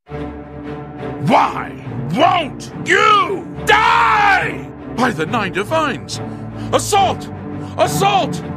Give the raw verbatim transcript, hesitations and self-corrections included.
Why won't you die? By the Nine Divines! Assault! Assault!